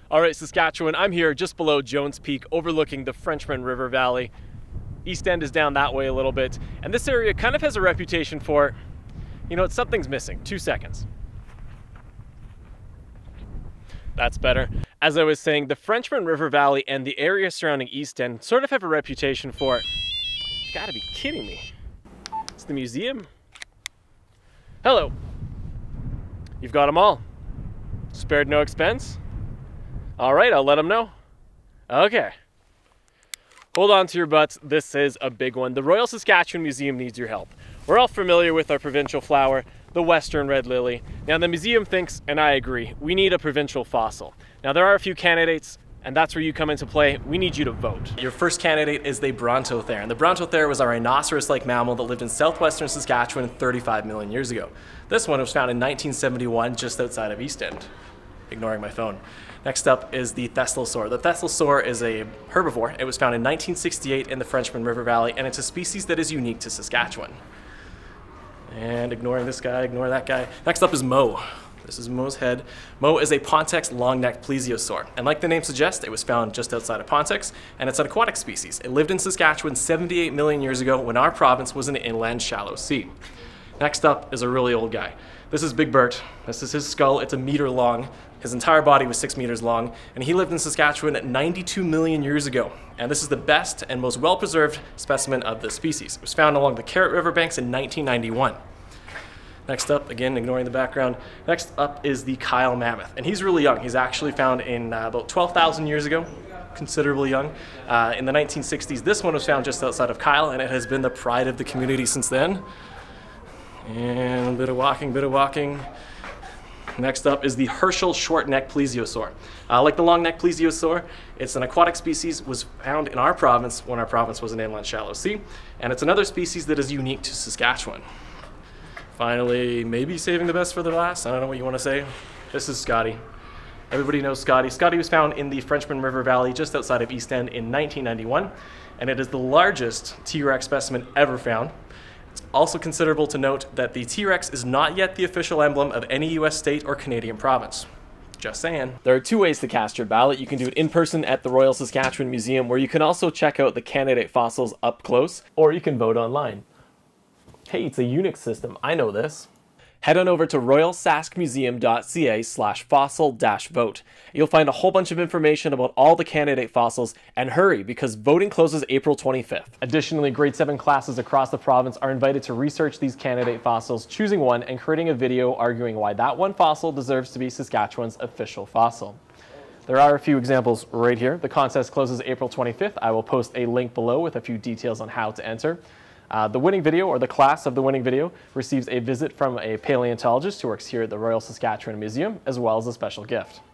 All right, Saskatchewan, I'm here just below Jones Peak, overlooking the Frenchman River Valley. East End is down that way a little bit, and this area kind of has a reputation for, something's missing. 2 seconds. That's better. As I was saying, the Frenchman River Valley and the area surrounding East End sort of have a reputation for, you gotta be kidding me. It's the museum. Hello. You've got them all. Spared no expense. All right, I'll let them know. Okay. Hold on to your butts. This is a big one. The Royal Saskatchewan Museum needs your help. We're all familiar with our provincial flower, the Western red lily. Now the museum thinks, and I agree, we need a provincial fossil. Now there are a few candidates, and that's where you come into play. We need you to vote. Your first candidate is the Brontothere, and the Brontothere was a rhinoceros-like mammal that lived in southwestern Saskatchewan 35 million years ago. This one was found in 1971 just outside of East End. Ignoring my phone. Next up is the Theslosaur. The Theslosaur is a herbivore. It was found in 1968 in the Frenchman River Valley, and it's a species that is unique to Saskatchewan. And ignoring this guy, ignore that guy. Next up is Mo. This is Mo's head. Mo is a Pontex long-necked plesiosaur, and like the name suggests, it was found just outside of Pontex, and it's an aquatic species. It lived in Saskatchewan 78 million years ago when our province was an inland shallow sea. Next up is a really old guy. This is Big Bert. This is his skull. It's 1 meter long. His entire body was 6 meters long, and he lived in Saskatchewan at 92 million years ago. And this is the best and most well-preserved specimen of this species. It was found along the Carrot River banks in 1991. Next up, again, ignoring the background, next up is the Kyle mammoth. And he's really young. He's actually found in about 12,000 years ago, considerably young. In the 1960s, this one was found just outside of Kyle, and it has been the pride of the community since then. And a bit of walking. Next up is the Herschel short-necked plesiosaur. Like the long-necked plesiosaur, it's an aquatic species, was found in our province when our province was an inland shallow sea, and it's another species that is unique to Saskatchewan. Finally, maybe saving the best for the last, I don't know what you want to say. This is Scotty. Everybody knows Scotty. Scotty was found in the Frenchman River Valley just outside of East End in 1991, and it is the largest T-Rex specimen ever found. It's also considerable to note that the T-Rex is not yet the official emblem of any US state or Canadian province. Just saying. There are two ways to cast your ballot. You can do it in person at the Royal Saskatchewan Museum, where you can also check out the candidate fossils up close, or you can vote online. Hey, it's a Unix system. I know this. Head on over to royalsaskmuseum.ca/fossil-vote. You'll find a whole bunch of information about all the candidate fossils, and hurry because voting closes April 25th. Additionally, grade 7 classes across the province are invited to research these candidate fossils, choosing one and creating a video arguing why that one fossil deserves to be Saskatchewan's official fossil. There are a few examples right here. The contest closes April 25th. I will post a link below with a few details on how to enter. The winning video, or the class of the winning video, receives a visit from a paleontologist who works here at the Royal Saskatchewan Museum, as well as a special gift.